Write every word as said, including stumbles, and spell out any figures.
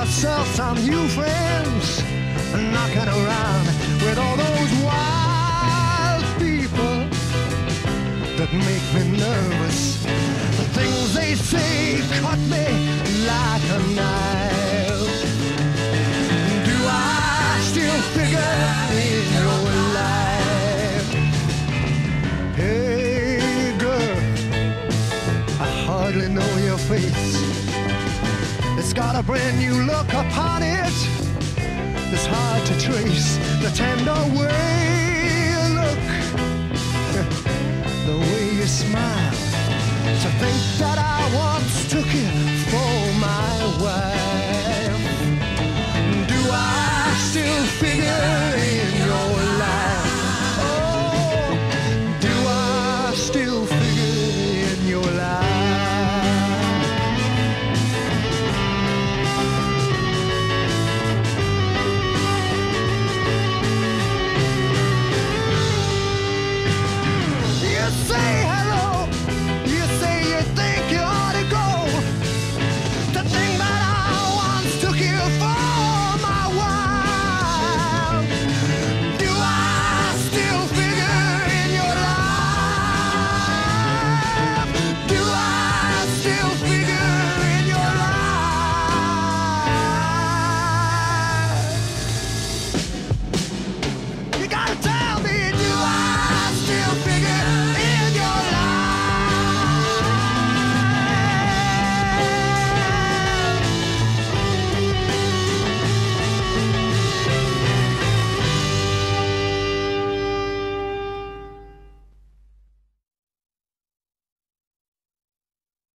myself some new friends, knocking around with all those wild people that make me nervous. The things they say cut me like a knife. Do I still figure in your life? Hey girl, I hardly know your face. It's got a brand new look upon it. It's hard to trace the tender way you look, the way you smile. To think that I once took you for my wife. Do I still figure